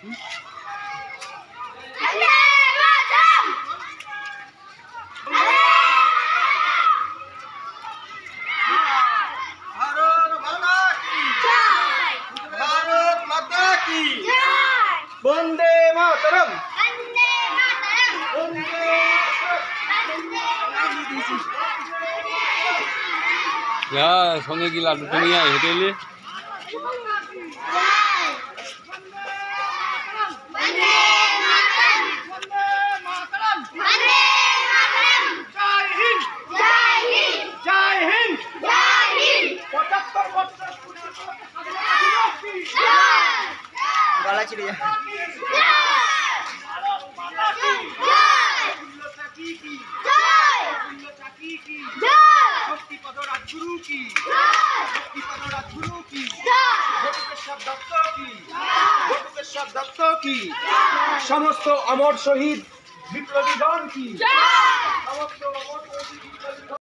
বন্দে মাতরম। সঙ্গে কি লাড্ডু তো নিয়ে হেঁটে এলে গলা ছিঁড়ে যায়। সমস্ত অমর শহীদ বিপ্লবীগণ কি।